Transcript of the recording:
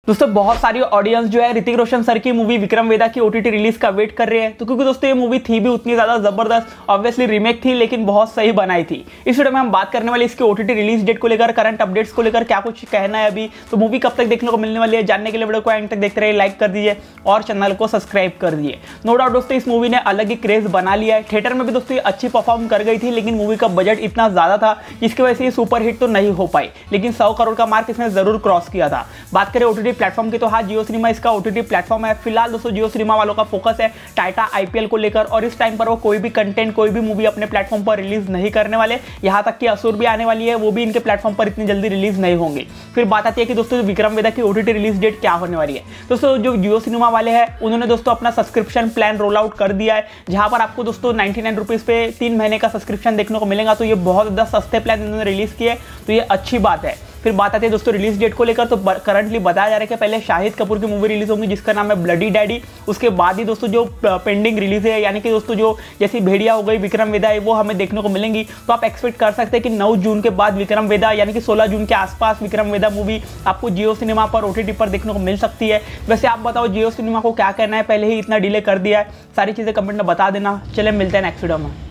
दोस्तों बहुत सारी ऑडियंस जो है ऋतिक रोशन सर की मूवी विक्रम वेदा की ओटीटी रिलीज का वेट कर रहे हैं। तो क्योंकि दोस्तों ये मूवी थी भी उतनी ज्यादा जबरदस्त, ऑब्वियसली रीमेक थी लेकिन बहुत सही बनाई थी। इस वीडियो में हम बात करने वाले इसकी ओटीटी रिलीज डेट को लेकर, करंट अपडेट्स को लेकर क्या कुछ कहना है अभी, तो मूवी कब तक देखने को मिलने वाली है, जानने के लिए वीडियो को एंड तक देखते रहिए, लाइक कर दीजिए और चैनल को सब्सक्राइब कर दीजिए। नो डाउट दोस्तों इस मूवी ने अलग ही क्रेज बना लिया है। थिएटर में भी दोस्तों ये अच्छी परफॉर्म कर गई थी, लेकिन मूवी का बजट इतना ज्यादा था जिसकी वजह से ये सुपर हिट तो नहीं हो पाई, लेकिन 100 करोड़ का मार्क इसने जरूर क्रॉस किया था। बात करें ओटीटी प्लेटफॉर्म की तो हाँ, जियो सिनेमा इसका ओटीटी प्लेटफॉर्म है। फिलहाल दोस्तों जियो सिनेमा वालों का फोकस है टाइटा आईपीएल को लेकर, और इस टाइम पर वो कोई भी कंटेंट, कोई भी मूवी अपने प्लेटफॉर्म पर रिलीज नहीं करने वाले। यहां तक कि असुर भी आने वाली है, वो भी इनके प्लेटफॉर्म पर इतनी जल्दी रिलीज नहीं होंगे। फिर बात आती है कि दोस्तों विक्रम वेदा की ओटीटी रिलीज डेट क्या होने वाली है। दोस्तों जो जियो सिनेमा वाले हैं उन्होंने दोस्तों अपना सब्सक्रिप्शन प्लान रोल आउट कर दिया है, जहां पर आपको दोस्तों 99 रुपीज पे 3 महीने का सब्सक्रिप्शन देखने को मिलेगा। तो ये बहुत ज्यादा सस्ते प्लान इन्होंने रिलीज किए, तो ये अच्छी बात है। फिर बात आती है दोस्तों रिलीज डेट को लेकर, तो करंटली बताया जा रहा है कि पहले शाहिद कपूर की मूवी रिलीज होगी जिसका नाम है ब्लडी डैडी। उसके बाद ही दोस्तों जो पेंडिंग रिलीज है, यानी कि दोस्तों जो जैसी भेड़िया हो गई, विक्रम वेदा है, वो हमें देखने को मिलेंगी। तो आप एक्सपेक्ट कर सकते हैं कि 9 जून के बाद विक्रम वेदा, यानी कि 16 जून के आसपास विक्रम वेदा मूवी आपको जियो सिनेमा पर ओटीटी पर देखने को मिल सकती है। वैसे आप बताओ जियो सिनेमा को क्या कहना है, पहले ही इतना डिले कर दिया है, सारी चीजें कमेंट में बता देना। चले मिलते हैं नेक्स्ट वीडियो में।